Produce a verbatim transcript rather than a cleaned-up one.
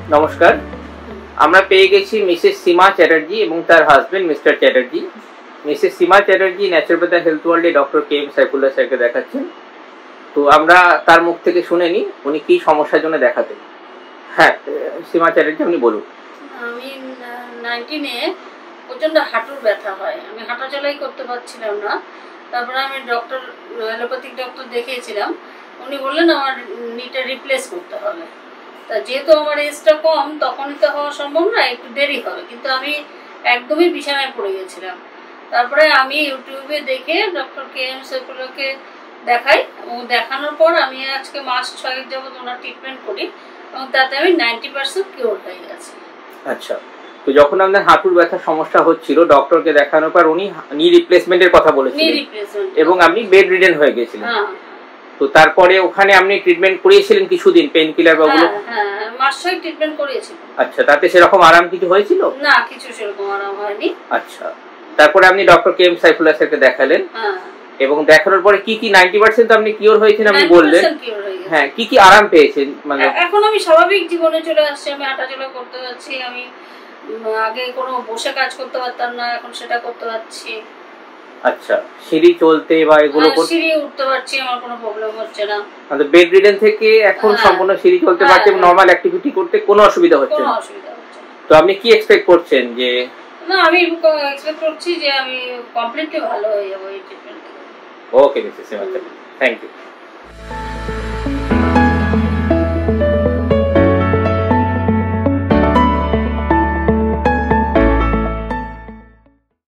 নমস্কার, আমরা পেয়ে গেছি মিসেস সীমা চ্যাটার্জি এবং তার husband Mr Chatterjee. Mrs Seema Chatterjee naturopathy health ওয়ার্ল্ডে ডক্টর কে এম সাইফুল্লাহ স্যারকে দেখাচ্ছেন। তো আমরা তার মুখ থেকে শুনে নিই উনি কি সমস্যার জন্য দেখাতেন। হ্যাঁ, সীমা চ্যাটার্জি আপনি বলুন। আমি নাইনটিনে প্রচণ্ড হাঁটুর ব্যথা হয়, আমি হাঁটাচলাই করতে পারছিলাম না। তারপরে আমি ডক্টর অ্যালোপ্যাথিক ডক্টর দেখিয়েছিলাম, উনি বললেন আমার নিটা রিপ্লেস করতে হবে। তা যেহেতু আমার এজটা কম, তখনই তো হওয়া সম্ভব না, একটু দেরি হবে। কিন্তু আমি একদমই বিছানায় পড়ে গেছিলাম। তারপরে আমি ইউটিউবে দেখে ডক্টর কে এম সাইফুল্লাহকে দেখাই, এবং দেখানোর পর আমি আজকে মাস ছয়েক যাবত ওনার ট্রিটমেন্ট করি, এবং তাতে আমি নাইনটি পার্সেন্ট কিওর হয়ে গেছি। আচ্ছা, তো যখন আপনার হাঁটুর ব্যথার সমস্যা হচ্ছিল, ডক্টরকে দেখানোর পর উনি নি রিপ্লেসমেন্টের কথা বলেছিলেন এবং আপনি বেড রিডেন হয়ে গেছিলেন। তো তারপরে ওখানে আপনি ট্রিটমেন্ট করিয়েছিলেন কিছুদিন, পেইন কিলার বা ওগুলো? হ্যাঁ, মাস ছয়েক ট্রিটমেন্ট করিয়েছিলাম। আচ্ছা, তাতে সেরকম আরাম কিছু হয়েছিল? না, কিছু সেরকম আরাম হয়নি। আচ্ছা, তারপরে আপনি ডক্টর কে এম সাইফুল্লাহ স্যারকে দেখালেন। হ্যাঁ, এবং দেখানোর পরে কি কি নাইনটি পার্সেন্ট আপনি কিওর হয়েছেন আপনি বললেন। হ্যাঁ, কি কি আরাম পেয়েছেন? মানে এখন আমি স্বাভাবিক জীবনে চলে আসছি, আমি হাঁটাচলা করতে পারছি। আমি আগে কোনো বসে কাজ করতে পারতাম না, এখন সেটা করতে পারছি। আচ্ছা, সিঁড়ি চলতে বা এগুলো করতে, সিঁড়ি উঠতে পারছি, আমার কোনো প্রবলেম হচ্ছে না। মানে বেড রিডেন থেকে এখন সম্পূর্ণ সিঁড়ি চলতে পারছে, নরমাল অ্যাক্টিভিটি করতে কোনো অসুবিধা হচ্ছে না? কোনো অসুবিধা হচ্ছে না। তো আপনি কি এক্সপেক্ট করছেন যে? না, আমি এক্সপেক্ট করছি যে আমি কমপ্লিটলি ভালো হয়ে যাব এই ট্রিটমেন্ট থেকে। Okay Mrs Seema, thank you.